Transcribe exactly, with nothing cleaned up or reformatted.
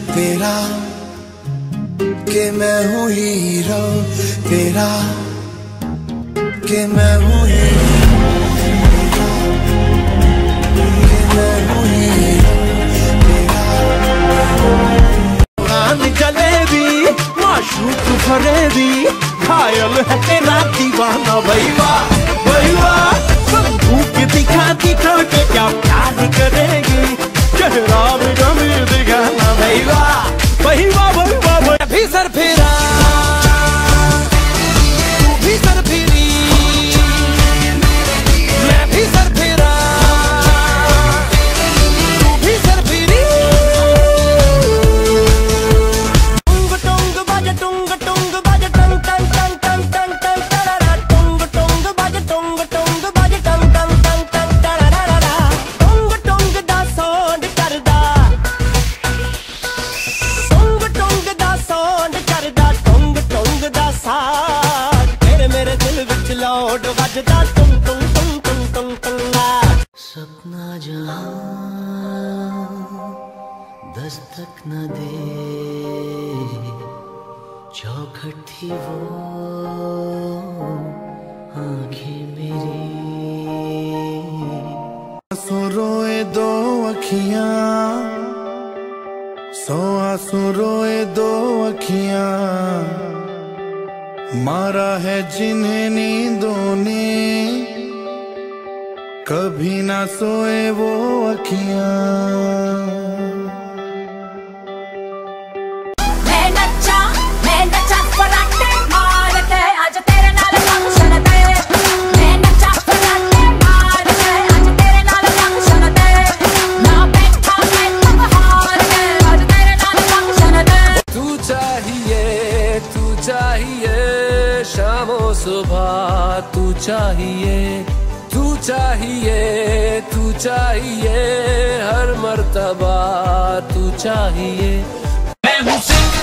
तेरा कि मैं हूँ हीरो तेरा कि मैं हूँ हीरो कि मैं हूँ हीरो तेरा जलेबी माशूक फरेबी घायल है तेरा दीवाना भैया भैया बंदूक दिखा दिखा के क्या प्यार करेगी चेहरा भी गमी दिखाना भैया भैया भैया भैया भी सर फेरा तू भी सर फेरी मैं भी सर फेरा तू भी सर फेरी टुंग टुंग बाजे टुंग टुंग बाजे टंग टंग टंग टंग टंग टंग टरारा टुंग टुंग बाजे टुंग टुंग बाजे टंग टंग टंग टंग टरारा टुंग टुंग दा साउंड करदा टुंग टुंग दा साउंड करदा टुंग टुंग दा साथ तेरे मेरे दिल विच लौट वजदा टुंग टुंग टुंग टुंग टुंग टुंग सपना जहां दस्तक न दे चौखट थी वो आंखें मेरी आंसू रोए दो अखियां सौ आंसू रोए दो अखियां मारा है जिन्हें नींदों ने कभी ना सोए वो अखियां सुबह तू चाहिए तू चाहिए तू चाहिए हर मर्तबा तू चाहिए मैं हूँ